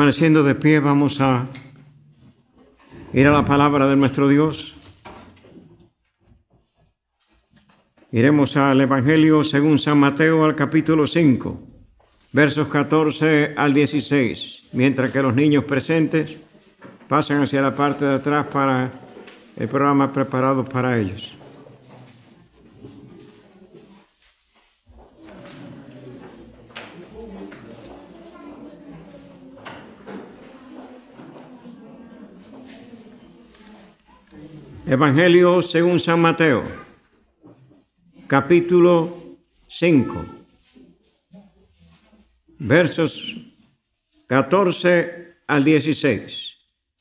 Permaneciendo de pie, vamos a ir a la palabra de nuestro Dios. Iremos al Evangelio según San Mateo, al capítulo 5, versos 14 al 16, mientras que los niños presentes pasan hacia la parte de atrás para el programa preparado para ellos. Evangelio según San Mateo, capítulo 5, versos 14 al 16.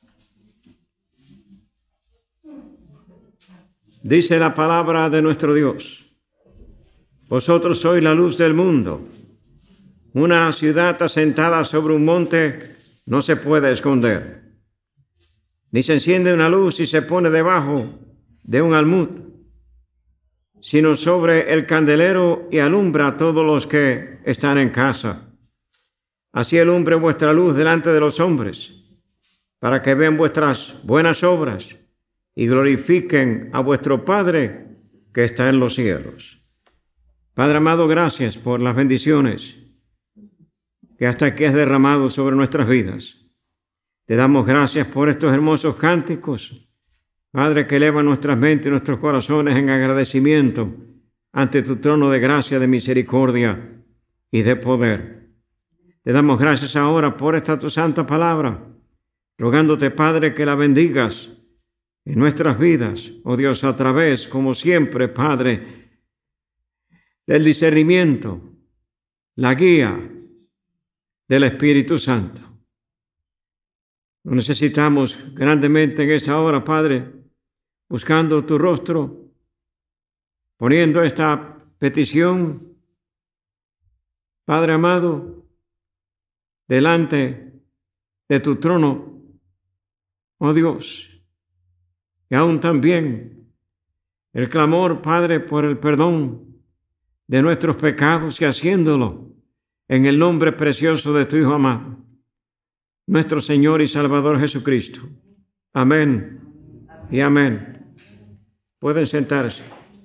Dice la palabra de nuestro Dios: Vosotros sois la luz del mundo. Una ciudad asentada sobre un monte no se puede esconder. Ni se enciende una luz y se pone debajo de un almud, sino sobre el candelero y alumbra a todos los que están en casa. Así alumbre vuestra luz delante de los hombres, para que vean vuestras buenas obras y glorifiquen a vuestro Padre que está en los cielos. Padre amado, gracias por las bendiciones que hasta aquí has derramado sobre nuestras vidas. Te damos gracias por estos hermosos cánticos, Padre, que elevan nuestras mentes y nuestros corazones en agradecimiento ante tu trono de gracia, de misericordia y de poder. Te damos gracias ahora por esta tu santa palabra, rogándote, Padre, que la bendigas en nuestras vidas, oh Dios, a través, como siempre, Padre, del discernimiento, la guía del Espíritu Santo. Lo necesitamos grandemente en esa hora, Padre, buscando tu rostro, poniendo esta petición, Padre amado, delante de tu trono, oh Dios, y aún también el clamor, Padre, por el perdón de nuestros pecados y haciéndolo en el nombre precioso de tu Hijo amado, nuestro Señor y Salvador Jesucristo. Amén y amén. Pueden sentarse.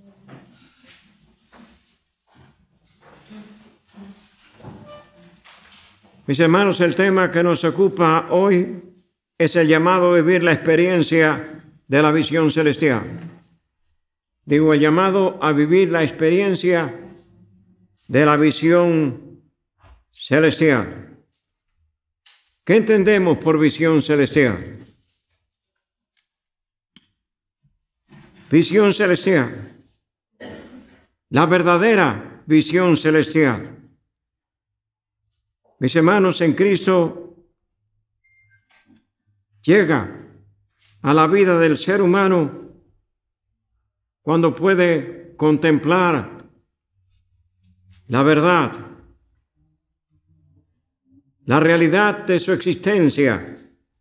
Mis hermanos, el tema que nos ocupa hoy es el llamado a vivir la experiencia de la visión celestial. Digo, el llamado a vivir la experiencia de la visión celestial. ¿Qué entendemos por visión celestial? Visión celestial. La verdadera visión celestial. Mis hermanos, en Cristo llega a la vida del ser humano cuando puede contemplar la verdad, la realidad de su existencia,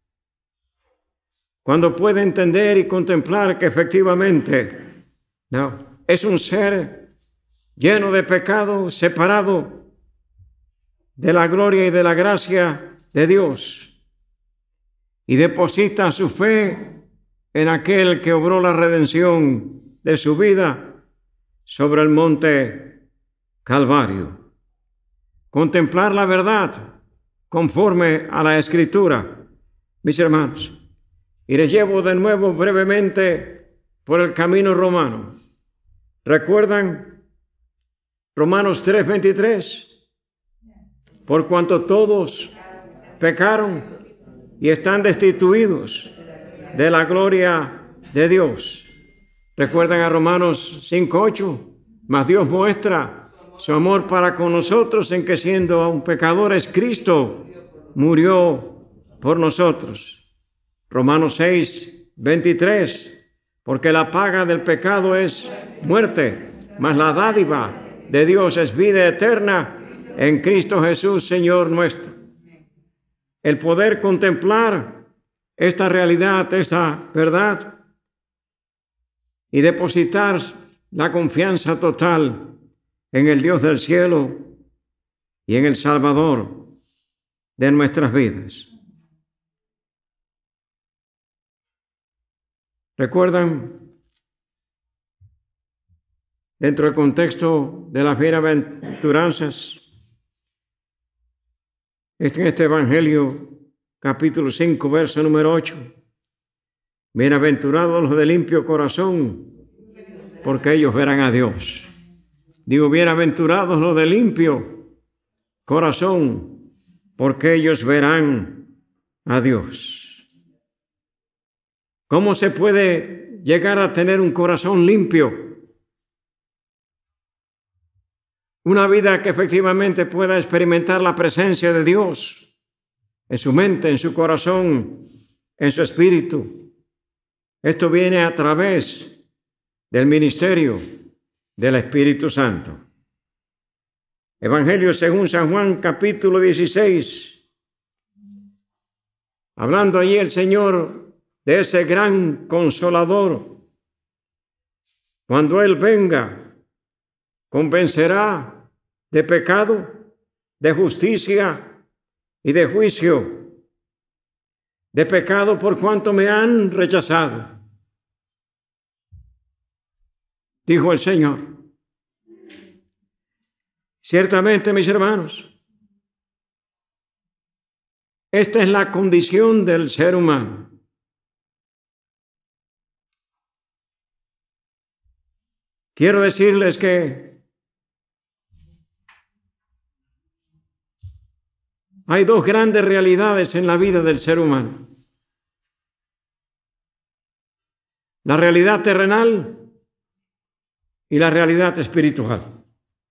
cuando puede entender y contemplar que efectivamente es un ser lleno de pecado, separado de la gloria y de la gracia de Dios, y deposita su fe en aquel que obró la redención de su vida sobre el monte Calvario. Contemplar la verdad conforme a la Escritura, mis hermanos. Y les llevo de nuevo brevemente por el camino romano. ¿Recuerdan Romanos 3:23? Por cuanto todos pecaron y están destituidos de la gloria de Dios. ¿Recuerdan a Romanos 5:8? Mas Dios muestra su amor para con nosotros en que siendo aún pecadores, Cristo murió por nosotros. Romanos 6:23, porque la paga del pecado es muerte, mas la dádiva de Dios es vida eterna en Cristo Jesús, Señor nuestro. El poder contemplar esta realidad, esta verdad, y depositar la confianza total en el Dios del cielo y en el Salvador de nuestras vidas. ¿Recuerdan? Dentro del contexto de las bienaventuranzas, en este Evangelio, capítulo 5, verso número 8. Bienaventurados los de limpio corazón, porque ellos verán a Dios. Digo, bienaventurados los de limpio corazón, porque ellos verán a Dios. ¿Cómo se puede llegar a tener un corazón limpio? Una vida que efectivamente pueda experimentar la presencia de Dios en su mente, en su corazón, en su espíritu. Esto viene a través del ministerio del Espíritu Santo. Evangelio según San Juan, capítulo 16. Hablando allí el Señor de ese gran Consolador. Cuando Él venga, convencerá de pecado, de justicia y de juicio. De pecado por cuanto me han rechazado, dijo el Señor. Ciertamente, mis hermanos, esta es la condición del ser humano. Quiero decirles que hay dos grandes realidades en la vida del ser humano. La realidad terrenal y la realidad espiritual.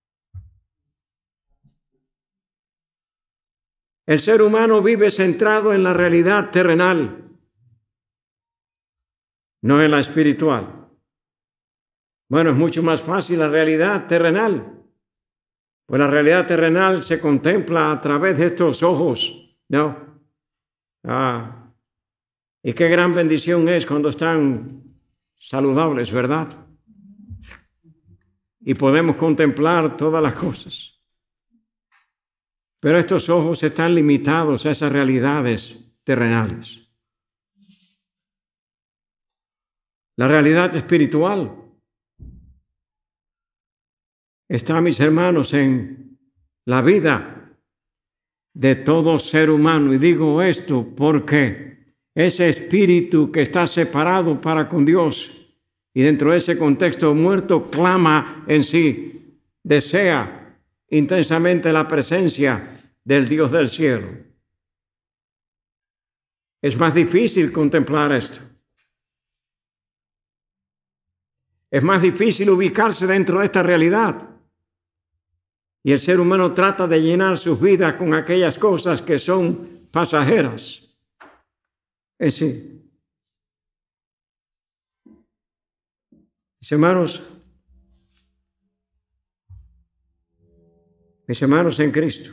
El ser humano vive centrado en la realidad terrenal, no en la espiritual. Bueno, es mucho más fácil la realidad terrenal. Pues la realidad terrenal se contempla a través de estos ojos, ¿no? Y qué gran bendición es cuando están saludables, ¿verdad? Y podemos contemplar todas las cosas. Pero estos ojos están limitados a esas realidades terrenales. La realidad espiritual está, mis hermanos, en la vida de todo ser humano. Y digo esto porque ese espíritu que está separado para con Dios y dentro de ese contexto muerto clama en sí, desea intensamente la presencia del Dios del cielo. Es más difícil contemplar esto. Es más difícil ubicarse dentro de esta realidad. Y el ser humano trata de llenar sus vidas con aquellas cosas que son pasajeras. Sí. Mis hermanos en Cristo,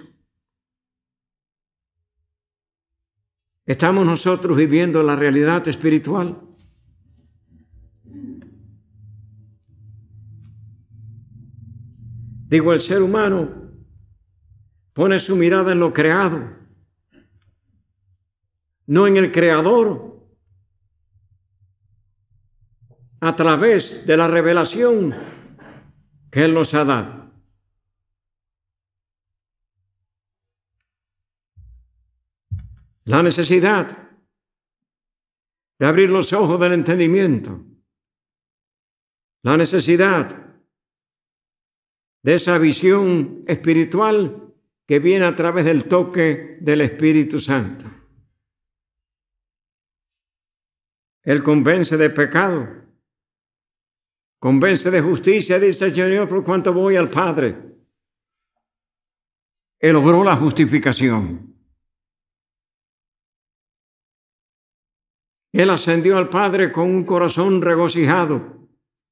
¿estamos nosotros viviendo la realidad espiritual? Digo, el ser humano pone su mirada en lo creado, no en el Creador, a través de la revelación que Él nos ha dado. La necesidad de abrir los ojos del entendimiento, la necesidad de esa visión espiritual que viene a través del toque del Espíritu Santo. Él convence de pecado, convence de justicia, dice el Señor, por cuanto voy al Padre. Él logró la justificación. Él ascendió al Padre con un corazón regocijado.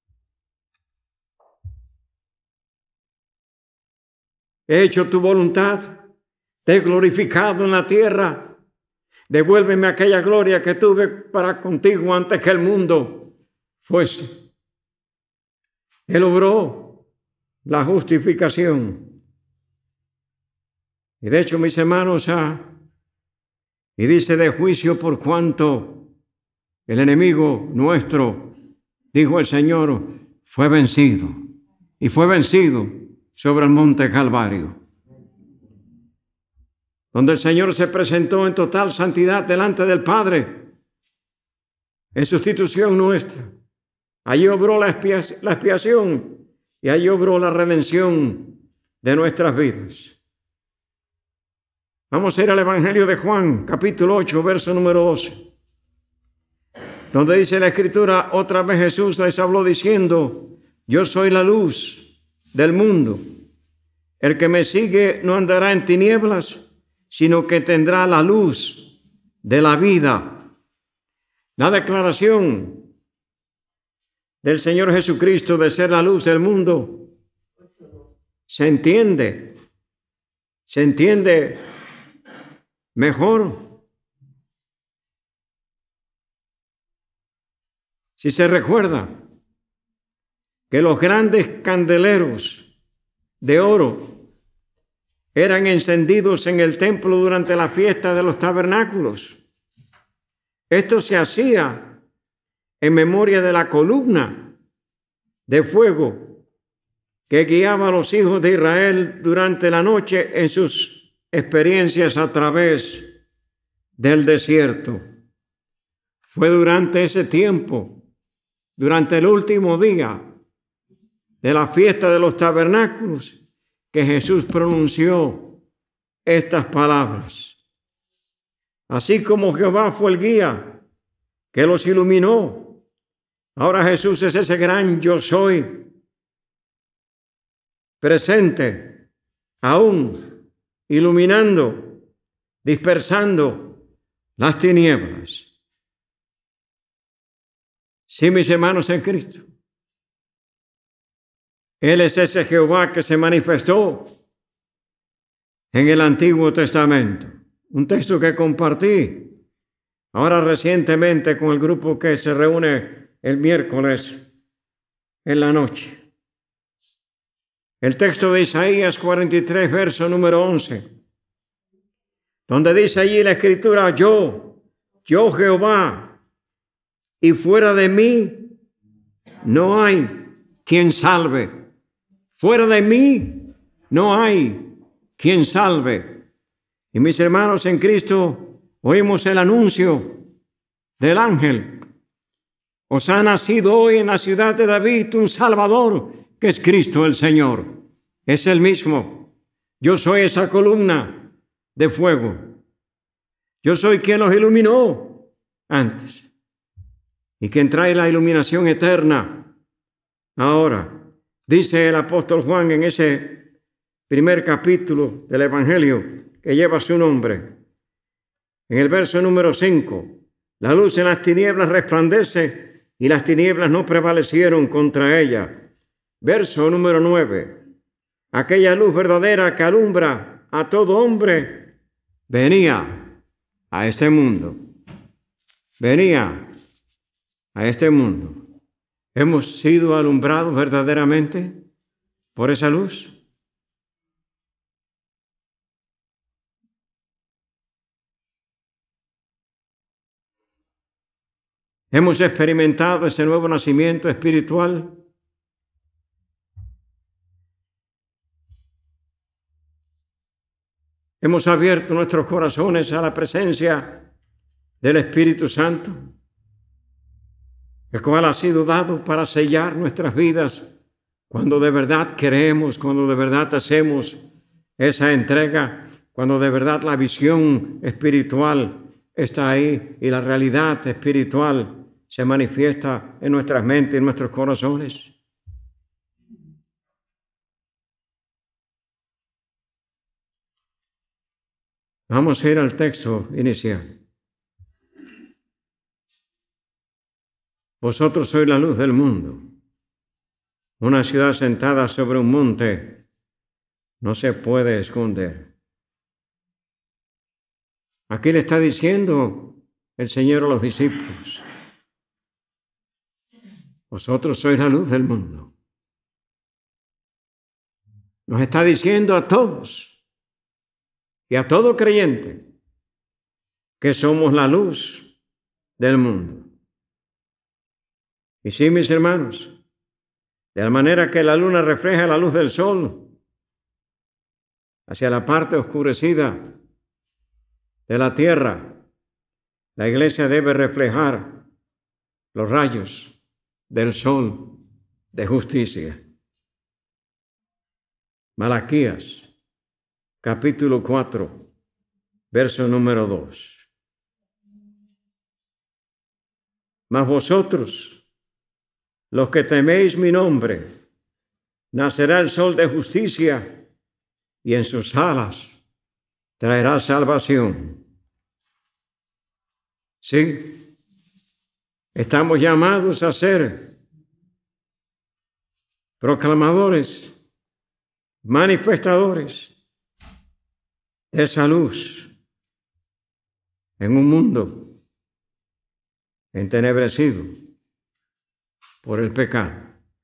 He hecho tu voluntad, te he glorificado en la tierra. Devuélveme aquella gloria que tuve para contigo antes que el mundo fuese. Él logró la justificación. Y de hecho, mis hermanos, y dice de juicio por cuanto El enemigo nuestro, dijo el Señor, fue vencido. Y fue vencido sobre el monte Calvario, donde el Señor se presentó en total santidad delante del Padre, en sustitución nuestra. Allí obró la expiación y allí obró la redención de nuestras vidas. Vamos a ir al Evangelio de Juan, capítulo 8, verso número 12, donde dice la Escritura: otra vez Jesús les habló diciendo: yo soy la luz del mundo. El que me sigue no andará en tinieblas, sino que tendrá la luz de la vida. La declaración del Señor Jesucristo de ser la luz del mundo se entiende mejor si se recuerda que los grandes candeleros de oro eran encendidos en el templo durante la fiesta de los tabernáculos. Esto se hacía en memoria de la columna de fuego que guiaba a los hijos de Israel durante la noche en sus experiencias a través del desierto. Fue durante ese tiempo, durante el último día de la fiesta de los tabernáculos, que Jesús pronunció estas palabras. Así como Jehová fue el guía que los iluminó, ahora Jesús es ese gran yo soy, presente, aún iluminando, dispersando las tinieblas. Sí, mis hermanos en Cristo, Él es ese Jehová que se manifestó en el Antiguo Testamento. Un texto que compartí ahora recientemente con el grupo que se reúne el miércoles en la noche. El texto de Isaías 43, verso número 11, donde dice allí la Escritura: yo Jehová, y fuera de mí no hay quien salve. Fuera de mí no hay quien salve. Y mis hermanos en Cristo, oímos el anuncio del ángel: os ha nacido hoy en la ciudad de David un Salvador, que es Cristo el Señor. Es el mismo. Yo soy esa columna de fuego. Yo soy quien los iluminó antes y quien trae la iluminación eterna ahora. Dice el apóstol Juan en ese primer capítulo del Evangelio que lleva su nombre, en el verso número 5, la luz en las tinieblas resplandece y las tinieblas no prevalecieron contra ella. Verso número 9, aquella luz verdadera que alumbra a todo hombre venía a este mundo. Venía a este mundo. ¿Hemos sido alumbrados verdaderamente por esa luz? ¿Hemos experimentado ese nuevo nacimiento espiritual? ¿Hemos abierto nuestros corazones a la presencia del Espíritu Santo, el cual ha sido dado para sellar nuestras vidas cuando de verdad creemos, cuando de verdad hacemos esa entrega, cuando de verdad la visión espiritual está ahí y la realidad espiritual se manifiesta en nuestras mentes, en nuestros corazones? Vamos a ir al texto inicial. Vosotros sois la luz del mundo. Una ciudad sentada sobre un monte no se puede esconder. Aquí le está diciendo el Señor a los discípulos: vosotros sois la luz del mundo. Nos está diciendo a todos y a todo creyente que somos la luz del mundo. Y sí, mis hermanos, de la manera que la luna refleja la luz del sol hacia la parte oscurecida de la tierra, la iglesia debe reflejar los rayos del sol de justicia. Malaquías, capítulo 4, verso número 2. Mas vosotros, los que teméis mi nombre, nacerá el sol de justicia y en sus alas traerá salvación. Sí, estamos llamados a ser proclamadores, manifestadores de esa luz en un mundo entenebrecido por el pecado.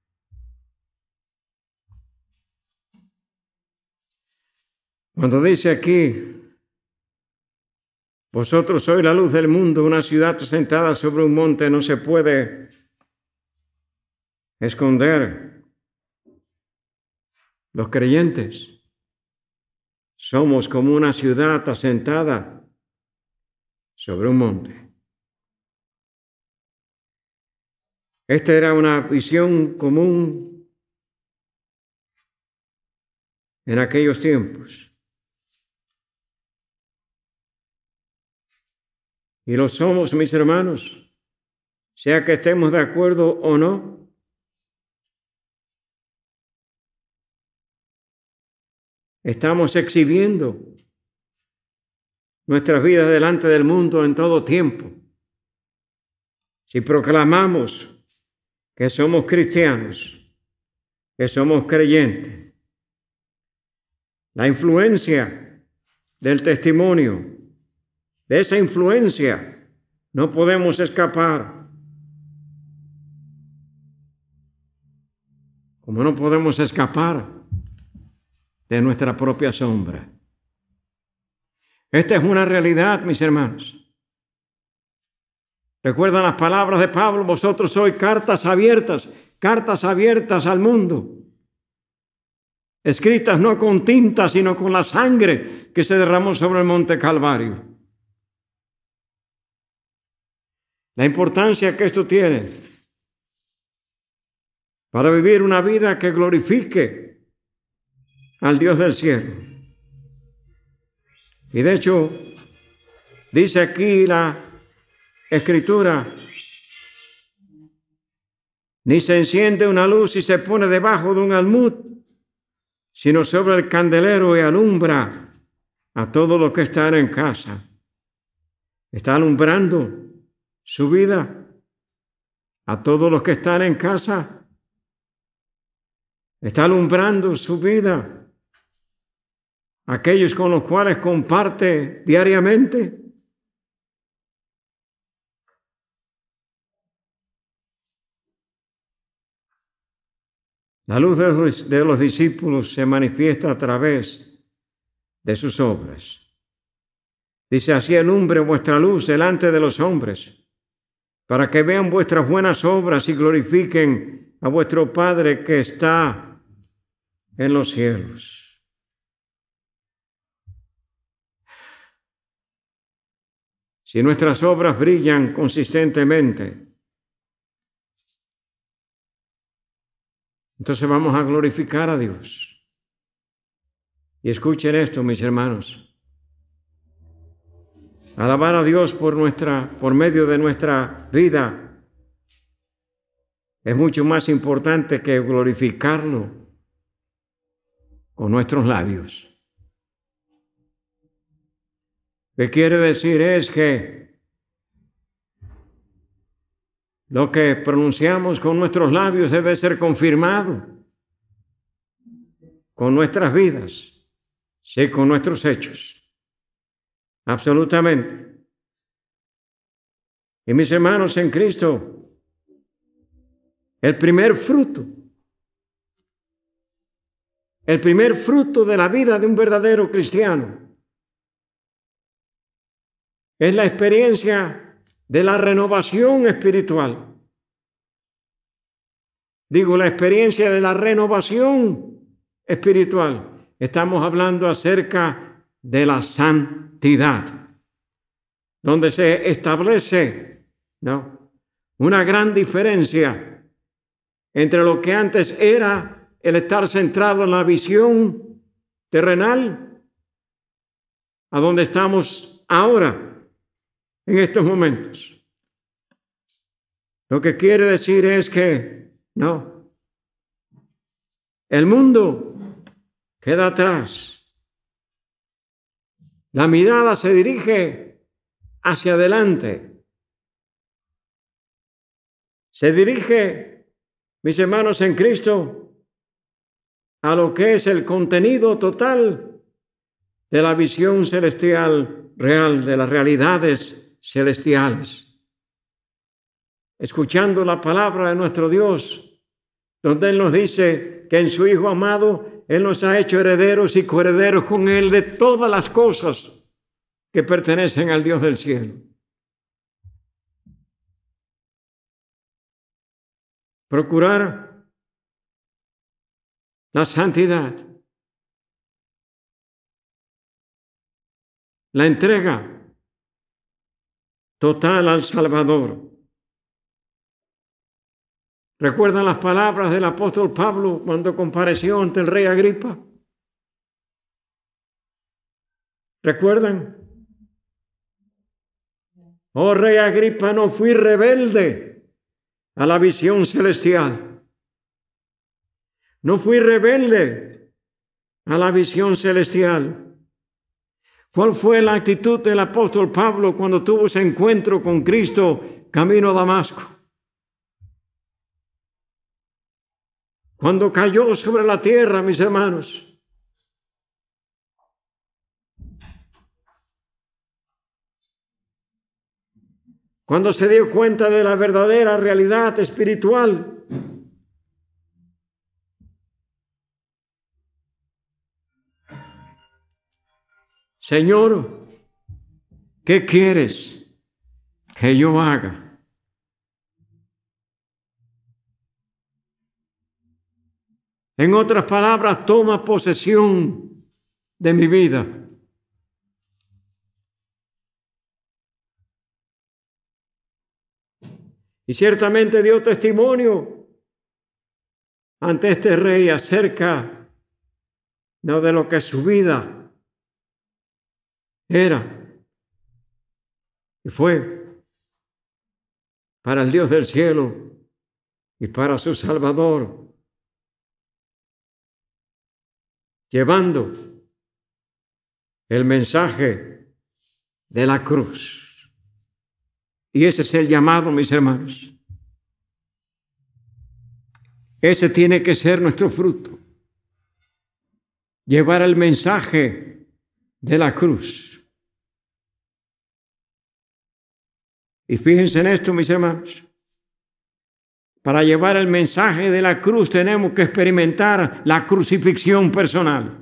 Cuando dice aquí, vosotros sois la luz del mundo, una ciudad asentada sobre un monte no se puede esconder. Los creyentes somos como una ciudad asentada sobre un monte. Esta era una visión común en aquellos tiempos. Y lo somos, mis hermanos, sea que estemos de acuerdo o no. Estamos exhibiendo nuestras vidas delante del mundo en todo tiempo. Si proclamamos que somos cristianos, que somos creyentes, la influencia del testimonio, de esa influencia no podemos escapar. Como no podemos escapar de nuestra propia sombra. Esta es una realidad, mis hermanos. Recuerdan las palabras de Pablo, vosotros sois cartas abiertas al mundo, escritas no con tinta, sino con la sangre que se derramó sobre el monte Calvario. La importancia que esto tiene para vivir una vida que glorifique al Dios del cielo. Y de hecho, dice aquí la Escritura, ni se enciende una luz y se pone debajo de un almud, sino sobre el candelero y alumbra a todos los que están en casa. Está alumbrando su vida a todos los que están en casa. Está alumbrando su vida a aquellos con los cuales comparte diariamente. La luz de los discípulos se manifiesta a través de sus obras. Dice, así alumbre vuestra luz delante de los hombres, para que vean vuestras buenas obras y glorifiquen a vuestro Padre que está en los cielos. Si nuestras obras brillan consistentemente, entonces vamos a glorificar a Dios. Y escuchen esto, mis hermanos. Alabar a Dios por medio de nuestra vida es mucho más importante que glorificarlo con nuestros labios. ¿Qué quiere decir? Es que lo que pronunciamos con nuestros labios debe ser confirmado con nuestras vidas, sí, con nuestros hechos. Absolutamente. Y mis hermanos en Cristo, el primer fruto de la vida de un verdadero cristiano es la experiencia de la renovación espiritual. Digo, la experiencia de la renovación espiritual. Estamos hablando acerca de la santidad, donde se establece, ¿no?, una gran diferencia entre lo que antes era el estar centrado en la visión terrenal, a donde estamos ahora, en estos momentos. Lo que quiere decir es que, no, el mundo queda atrás. La mirada se dirige hacia adelante. Se dirige, mis hermanos en Cristo, a lo que es el contenido total de la visión celestial real, de las realidades celestiales. Escuchando la palabra de nuestro Dios, donde Él nos dice que en su Hijo amado, Él nos ha hecho herederos y coherederos con Él de todas las cosas que pertenecen al Dios del cielo. Procurar la santidad, la entrega total al Salvador. ¿Recuerdan las palabras del apóstol Pablo cuando compareció ante el rey Agripa? ¿Recuerdan? Oh rey Agripa, no fui rebelde a la visión celestial. No fui rebelde a la visión celestial. ¿Cuál fue la actitud del apóstol Pablo cuando tuvo ese encuentro con Cristo camino a Damasco? Cuando cayó sobre la tierra, mis hermanos. Cuando se dio cuenta de la verdadera realidad espiritual. Señor, ¿qué quieres que yo haga? En otras palabras, toma posesión de mi vida. Y ciertamente dio testimonio ante este rey acerca de lo que su vida era y fue para el Dios del cielo y para su Salvador, llevando el mensaje de la cruz. Y ese es el llamado, mis hermanos. Ese tiene que ser nuestro fruto. Llevar el mensaje de la cruz. Y fíjense en esto, mis hermanos. Para llevar el mensaje de la cruz tenemos que experimentar la crucifixión personal.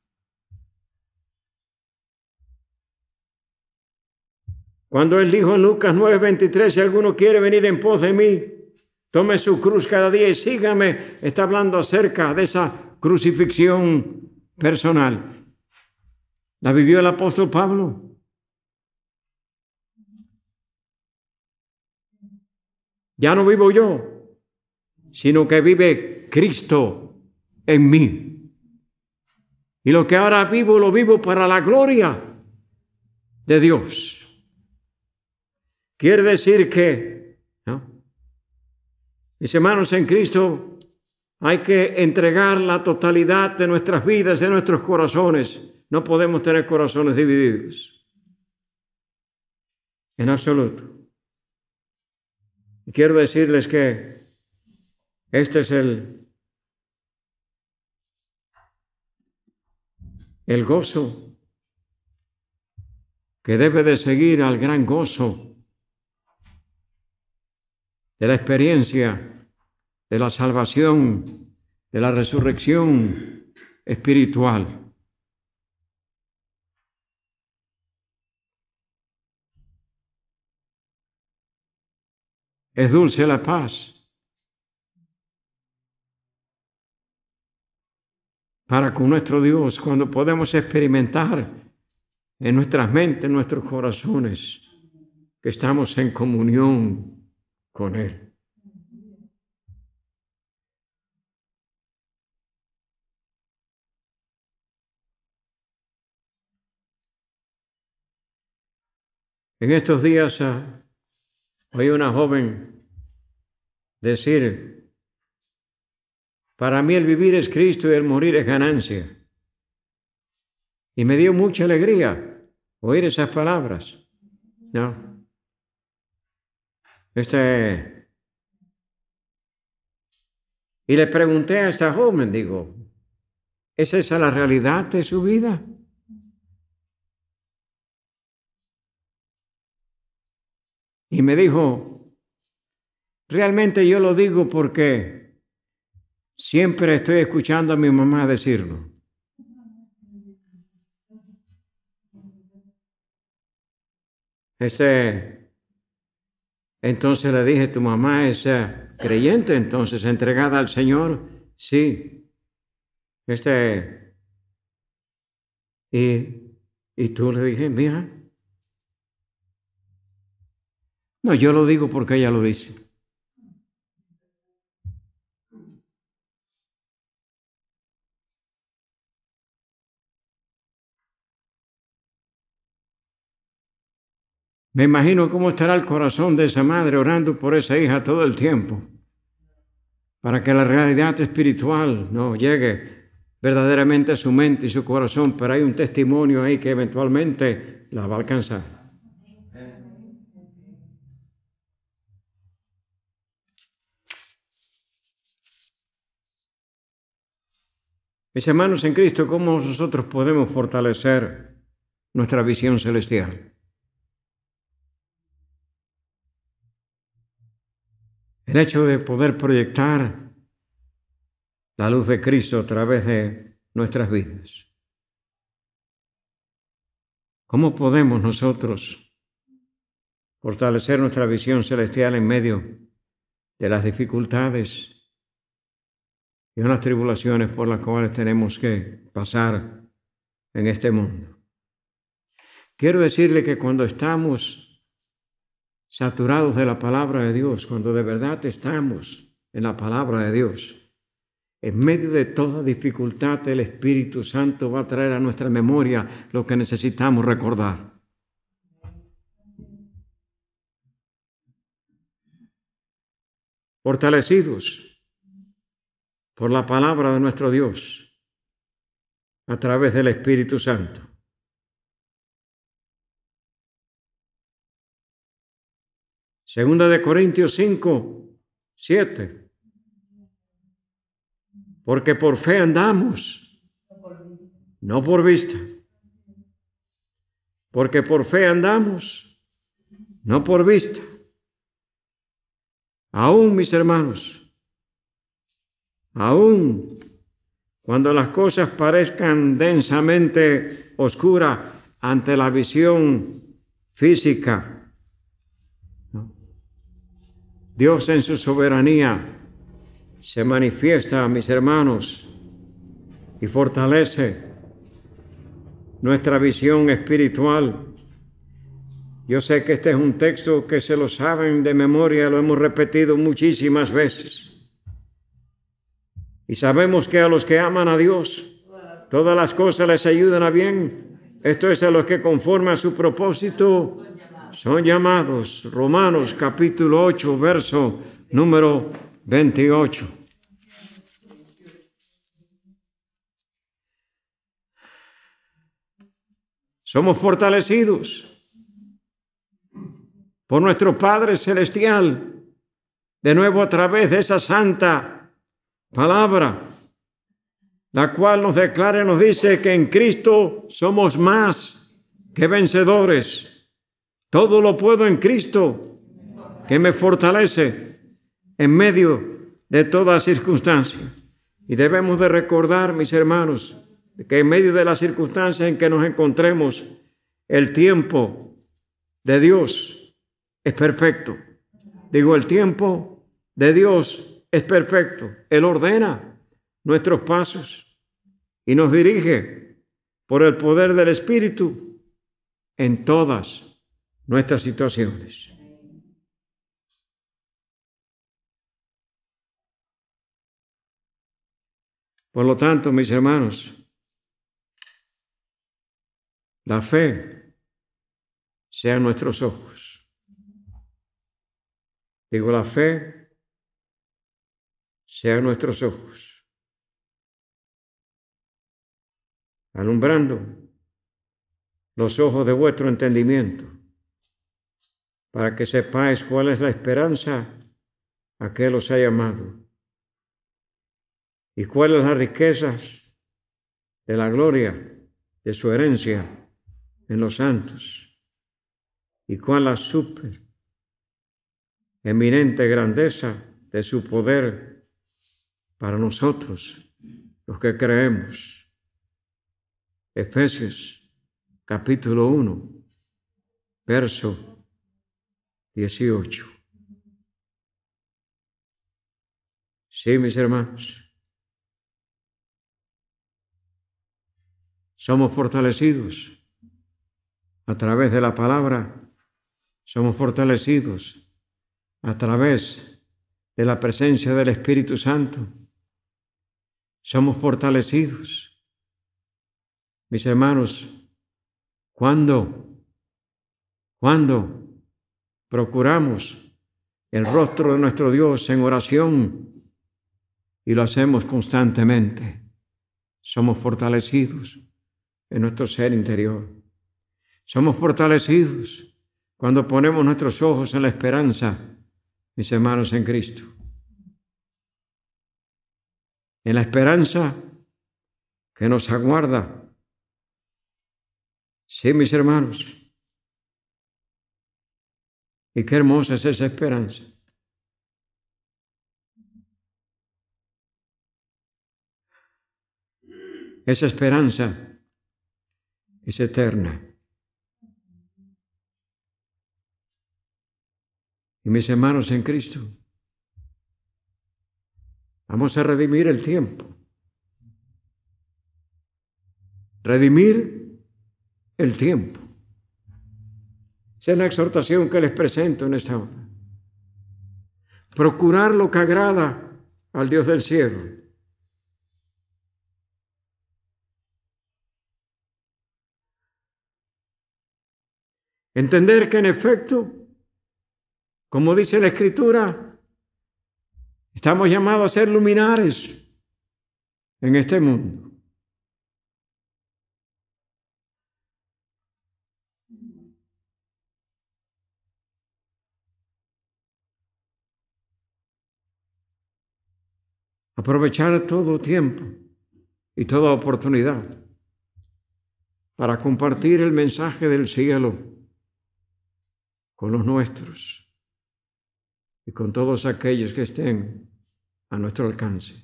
Cuando Él dijo en Lucas 9:23, si alguno quiere venir en pos de mí, tome su cruz cada día y sígame, está hablando acerca de esa crucifixión personal. ¿La vivió el apóstol Pablo? Ya no vivo yo, sino que vive Cristo en mí. Y lo que ahora vivo, lo vivo para la gloria de Dios. Quiere decir que, ¿no?, mis hermanos en Cristo, hay que entregar la totalidad de nuestras vidas, de nuestros corazones. No podemos tener corazones divididos. En absoluto. Y quiero decirles que este es el gozo que debe de seguir al gran gozo de la experiencia de la salvación, de la resurrección espiritual. Es dulce la paz para con nuestro Dios, cuando podemos experimentar en nuestras mentes, en nuestros corazones, que estamos en comunión con Él. En estos días oí una joven decir: para mí el vivir es Cristo y el morir es ganancia. Y me dio mucha alegría oír esas palabras, ¿no? Y le pregunté a esta joven, digo, ¿es esa la realidad de su vida? Y me dijo, realmente yo lo digo porque siempre estoy escuchando a mi mamá decirlo. Entonces le dije, ¿tu mamá es creyente, entonces entregada al Señor? Sí. Y tú le dije, mija. No, yo lo digo porque ella lo dice. Me imagino cómo estará el corazón de esa madre orando por esa hija todo el tiempo, para que la realidad espiritual no llegue verdaderamente a su mente y su corazón, pero hay un testimonio ahí que eventualmente la va a alcanzar. Mis hermanos en Cristo, ¿cómo nosotros podemos fortalecer nuestra visión celestial? El hecho de poder proyectar la luz de Cristo a través de nuestras vidas. ¿Cómo podemos nosotros fortalecer nuestra visión celestial en medio de las dificultades y unas tribulaciones por las cuales tenemos que pasar en este mundo? Quiero decirle que cuando estamos saturados de la palabra de Dios, cuando de verdad estamos en la palabra de Dios, en medio de toda dificultad, el Espíritu Santo va a traer a nuestra memoria lo que necesitamos recordar. Fortalecidos por la palabra de nuestro Dios a través del Espíritu Santo. Segunda de Corintios 5:7. Porque por fe andamos, no por vista. Porque por fe andamos, no por vista. Aún, mis hermanos, aún cuando las cosas parezcan densamente oscuras ante la visión física, ¿no? Dios en su soberanía se manifiesta, mis hermanos, y fortalece nuestra visión espiritual. Yo sé que este es un texto que se lo saben de memoria, lo hemos repetido muchísimas veces. Y sabemos que a los que aman a Dios, todas las cosas les ayudan a bien. Esto es a los que conforme a su propósito son llamados. Romanos capítulo 8, verso número 28. Somos fortalecidos por nuestro Padre Celestial, de nuevo a través de esa santa palabra, la cual nos declara y nos dice que en Cristo somos más que vencedores. Todo lo puedo en Cristo, que me fortalece en medio de toda circunstancia. Y debemos de recordar, mis hermanos, que en medio de las circunstancias en que nos encontremos, el tiempo de Dios es perfecto. Digo, el tiempo de Dios es perfecto. Él ordena nuestros pasos. y nos dirige por el poder del Espíritu en todas nuestras situaciones. Por lo tanto, mis hermanos, la fe sea en nuestros ojos. Digo, la fe sea en nuestros ojos, alumbrando los ojos de vuestro entendimiento, para que sepáis cuál es la esperanza a que Él os ha llamado y cuáles las riquezas de la gloria de su herencia en los santos y cuál la super eminente grandeza de su poder para nosotros, los que creemos. Efesios capítulo 1, verso 18. Sí, mis hermanos, somos fortalecidos a través de la palabra, somos fortalecidos a través de la presencia del Espíritu Santo, somos fortalecidos, mis hermanos, cuando procuramos el rostro de nuestro Dios en oración y lo hacemos constantemente, somos fortalecidos en nuestro ser interior. Somos fortalecidos cuando ponemos nuestros ojos en la esperanza, mis hermanos, en Cristo. En la esperanza que nos aguarda. Sí, mis hermanos. Y qué hermosa es esa esperanza. Esa esperanza es eterna. Y mis hermanos en Cristo, vamos a redimir el tiempo. Redimir el tiempo. Esa es la exhortación que les presento en esta hora. Procurar lo que agrada al Dios del cielo. Entender que en efecto, como dice la Escritura, estamos llamados a ser luminares en este mundo. Aprovechar todo tiempo y toda oportunidad para compartir el mensaje del cielo con los nuestros y con todos aquellos que estén a nuestro alcance.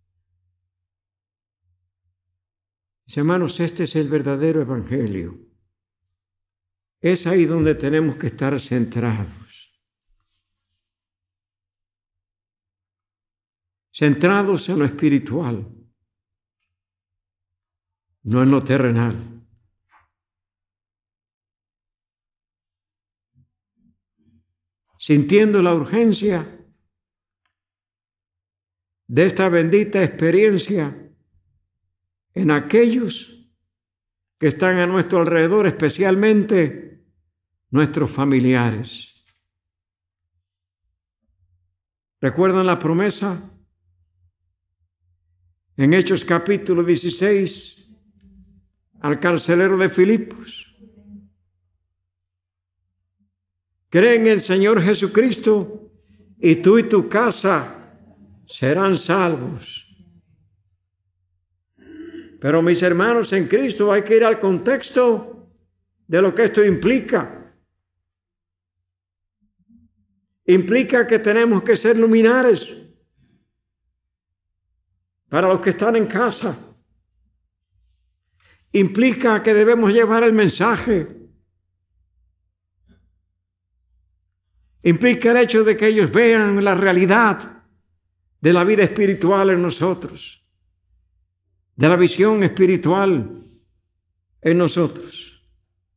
Mis hermanos, este es el verdadero evangelio. Es ahí donde tenemos que estar centrados. Centrados en lo espiritual, no en lo terrenal. Sintiendo la urgencia de esta bendita experiencia en aquellos que están a nuestro alrededor, especialmente nuestros familiares. ¿Recuerdan la promesa? En Hechos capítulo 16, al carcelero de Filipos. Cree en el Señor Jesucristo y tú y tu casa serán salvos. Pero mis hermanos en Cristo, hay que ir al contexto de lo que esto implica. Implica que tenemos que ser luminares para los que están en casa. Implica que debemos llevar el mensaje. Implica el hecho de que ellos vean la realidad de la vida espiritual en nosotros. de la visión espiritual en nosotros.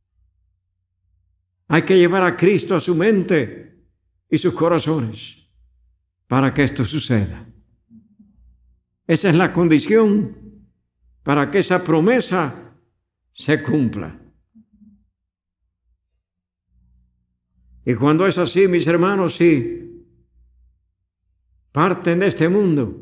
Hay que llevar a Cristo a su mente y sus corazones para que esto suceda. Esa es la condición para que esa promesa se cumpla. Y cuando es así, mis hermanos, si parten de este mundo,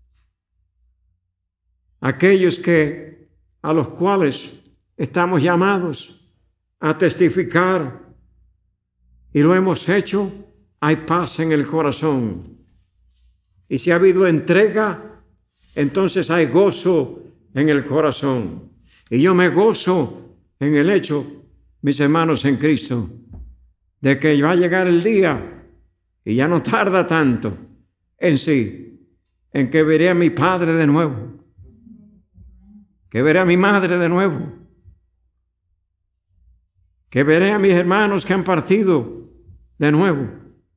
aquellos a los cuales estamos llamados a testificar y lo hemos hecho, hay paz en el corazón. Y si ha habido entrega, entonces hay gozo en el corazón. Y yo me gozo en el hecho, mis hermanos en Cristo, de que va a llegar el día, y ya no tarda tanto en sí, en que veré a mi padre de nuevo, que veré a mi madre de nuevo, que veré a mis hermanos que han partido de nuevo.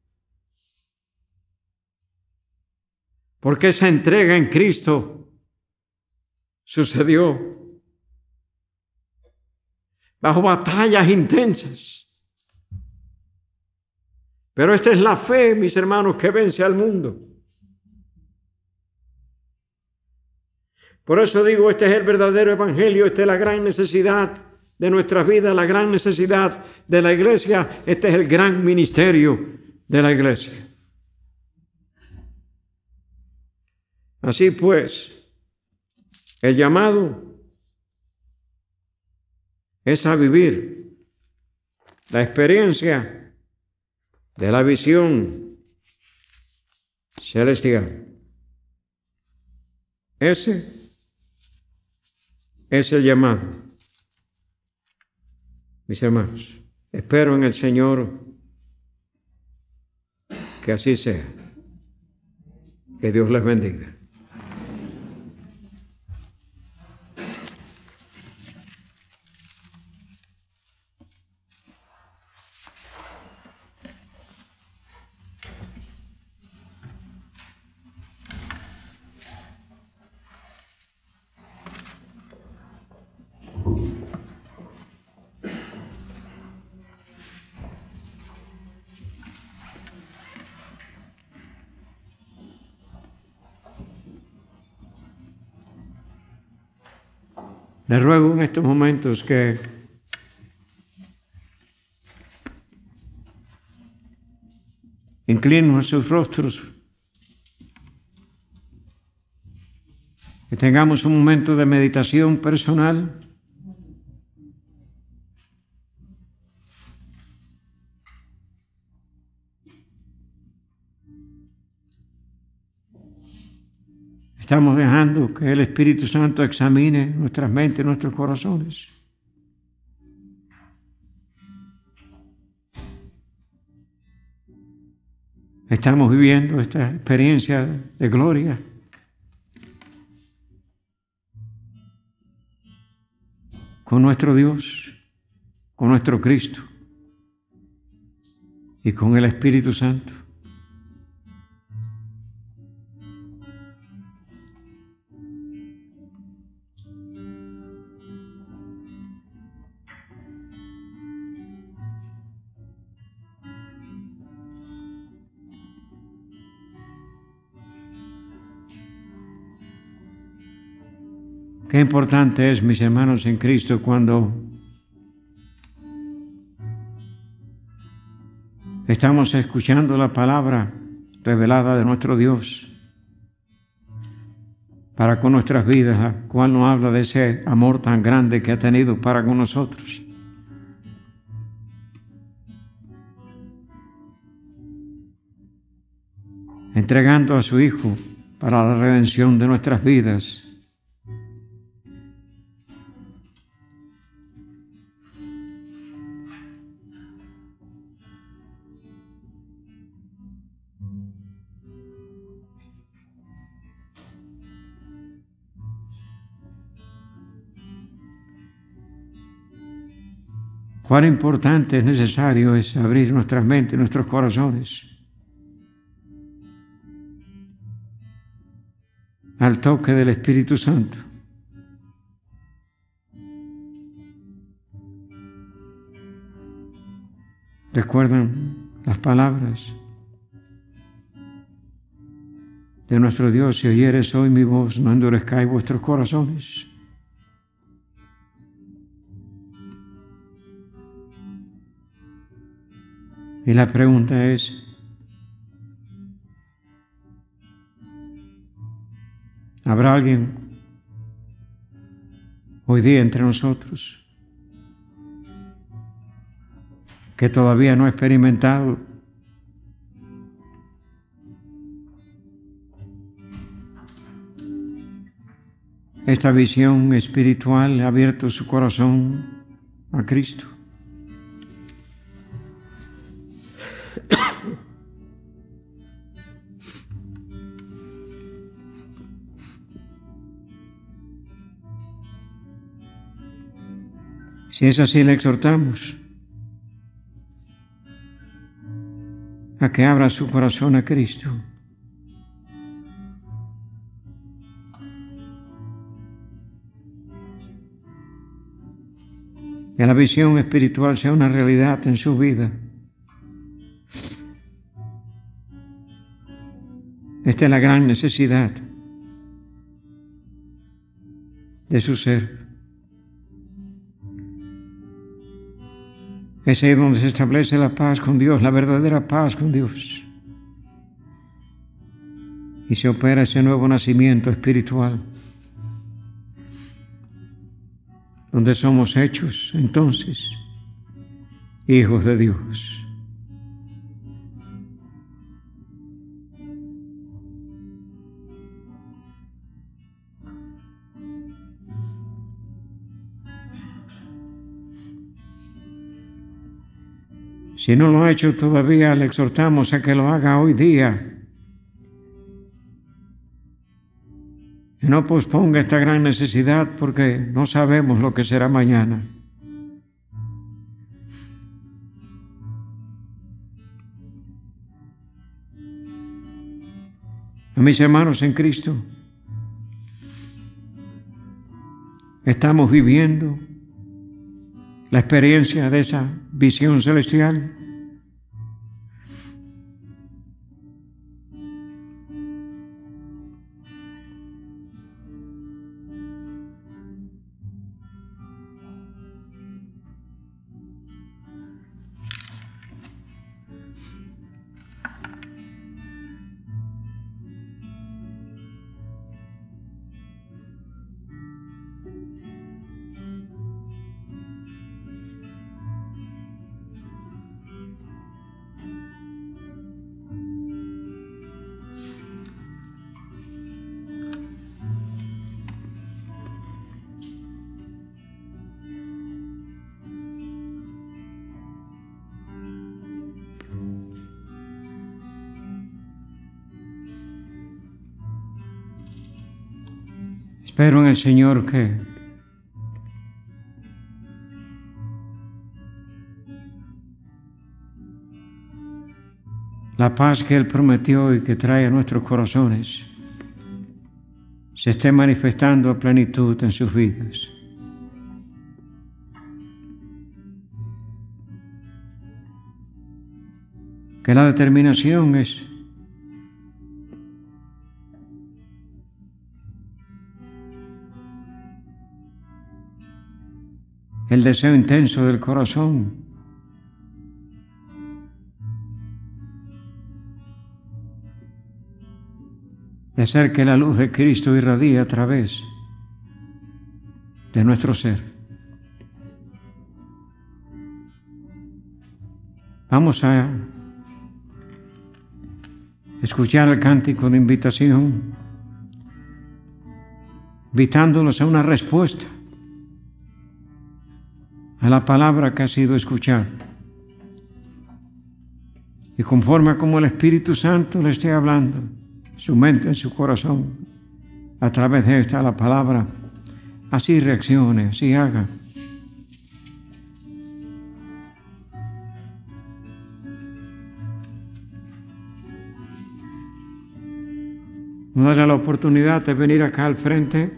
Porque esa entrega en Cristo sucedió bajo batallas intensas. Pero esta es la fe, mis hermanos, que vence al mundo. Por eso digo, este es el verdadero evangelio, esta es la gran necesidad de nuestras vidas, la gran necesidad de la iglesia, este es el gran ministerio de la iglesia. Así pues, el llamado es a vivir la experiencia de la visión celestial. Ese es el llamado. Mis hermanos, espero en el Señor que así sea. Que Dios les bendiga. Les ruego en estos momentos que inclinen nuestros rostros, que tengamos un momento de meditación personal. Estamos dejando que el Espíritu Santo examine nuestras mentes, nuestros corazones. Estamos viviendo esta experiencia de gloria. Con nuestro Dios, con nuestro Cristo y con el Espíritu Santo. Qué importante es, mis hermanos en Cristo, cuando estamos escuchando la palabra revelada de nuestro Dios para con nuestras vidas, la cual nos habla de ese amor tan grande que ha tenido para con nosotros. Entregando a su Hijo para la redención de nuestras vidas. Cuán importante es necesario es abrir nuestras mentes, nuestros corazones al toque del Espíritu Santo recuerdan las palabras de nuestro Dios: si oyeres hoy mi voz, no endurezcáis vuestros corazones. Y la pregunta es: ¿habrá alguien hoy día entre nosotros que todavía no ha experimentado esta visión espiritual, ha abierto su corazón a Cristo? Si es así, le exhortamos a que abra su corazón a Cristo. Que la visión espiritual sea una realidad en su vida. Esta es la gran necesidad de su ser. Es ahí donde se establece la paz con Dios, la verdadera paz con Dios. Y se opera ese nuevo nacimiento espiritual, donde somos hechos entonces hijos de Dios. Si no lo ha hecho todavía, le exhortamos a que lo haga hoy día. Que no posponga esta gran necesidad, porque no sabemos lo que será mañana. A mis hermanos en Cristo, estamos viviendo la experiencia de esa visión celestial. Espero en el Señor que la paz que Él prometió y que trae a nuestros corazones se esté manifestando a plenitud en sus vidas. Que la determinación es el deseo intenso del corazón de hacer que la luz de Cristo irradie a través de nuestro ser. Vamos a escuchar el cántico de invitación, invitándolos a una respuesta a la palabra que ha sido escuchada. Y conforme a como el Espíritu Santo le esté hablando, su mente, en su corazón, a través de esta la palabra, así reaccione, así haga. Nos dará la oportunidad de venir acá al frente.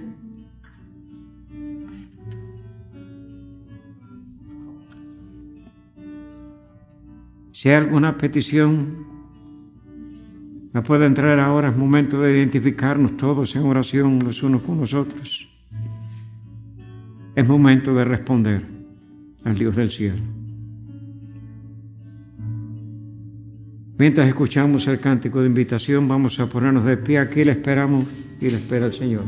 Si hay alguna petición, la puede entrar ahora. Es momento de identificarnos todos en oración los unos con los otros. Es momento de responder al Dios del cielo. Mientras escuchamos el cántico de invitación, vamos a ponernos de pie. Aquí le esperamos y le espera el Señor.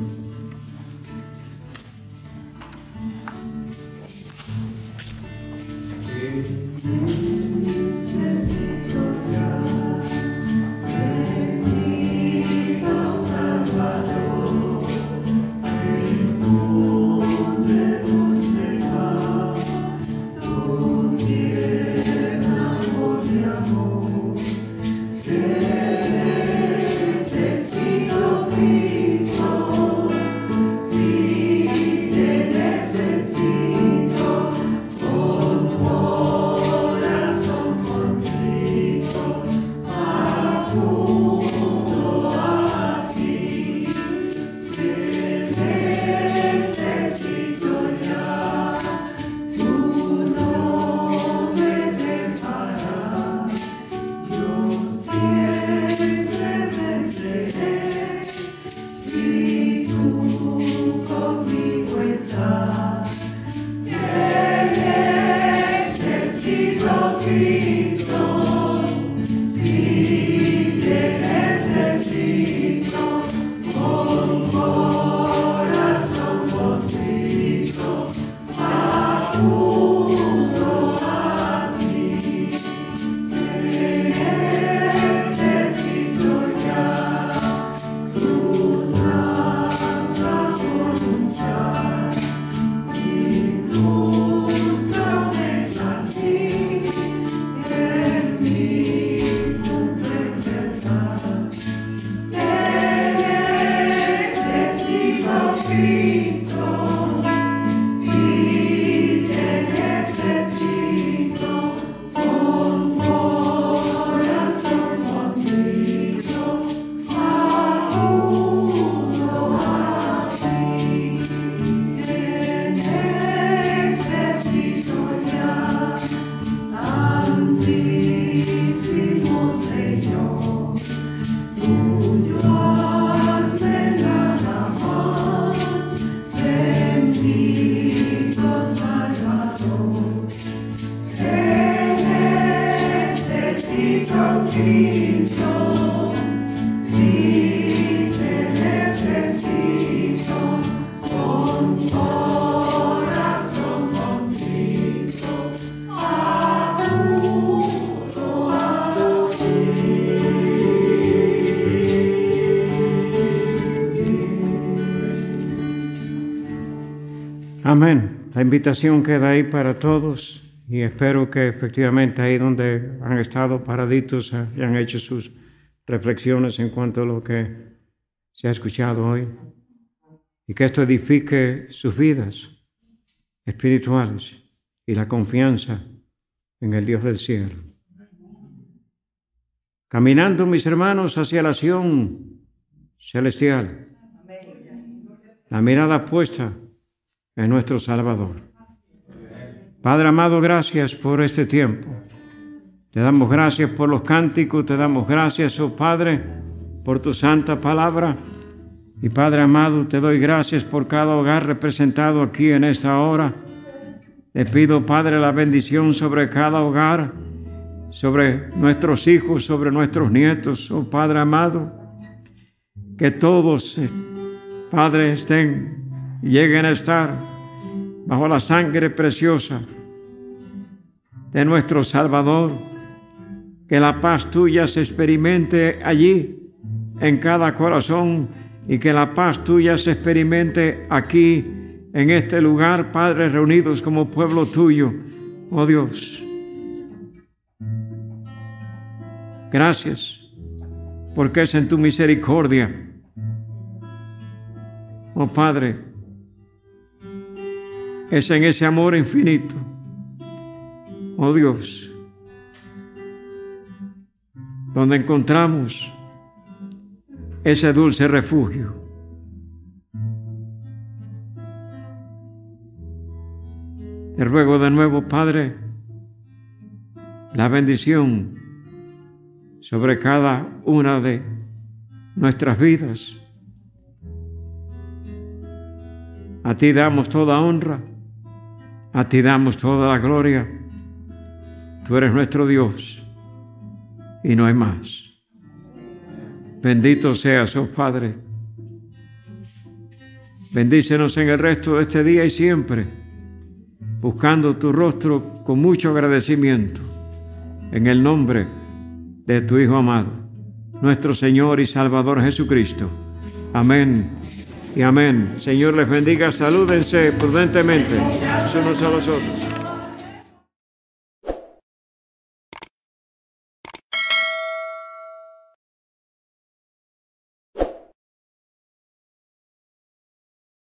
Amén. La invitación queda ahí para todos y espero que efectivamente ahí donde han estado paraditos y han hecho sus reflexiones en cuanto a lo que se ha escuchado hoy y que esto edifique sus vidas espirituales y la confianza en el Dios del cielo. Caminando, mis hermanos, hacia la Sión celestial, la mirada puesta en nuestro Salvador. Padre amado, gracias por este tiempo. Te damos gracias por los cánticos, te damos gracias, oh Padre, por tu santa palabra. Y Padre amado, te doy gracias por cada hogar representado aquí en esta hora. Te pido, Padre, la bendición sobre cada hogar, sobre nuestros hijos, sobre nuestros nietos, oh Padre amado. Que todos, Padre, lleguen a estar bajo la sangre preciosa de nuestro Salvador. Que la paz tuya se experimente allí, en cada corazón, y que la paz tuya se experimente aquí, en este lugar, Padre, reunidos como pueblo tuyo, oh Dios. Gracias, porque es en tu misericordia, oh Padre, es en ese amor infinito, oh Dios, donde encontramos ese dulce refugio. Te ruego de nuevo, Padre, la bendición sobre cada una de nuestras vidas. A ti damos toda honra, a ti damos toda la gloria. Tú eres nuestro Dios y no hay más. Bendito seas, oh Padre. Bendícenos en el resto de este día y siempre, buscando tu rostro con mucho agradecimiento, en el nombre de tu Hijo amado, nuestro Señor y Salvador Jesucristo. Amén y amén. Señor les bendiga. Salúdense prudentemente los unos a los otros.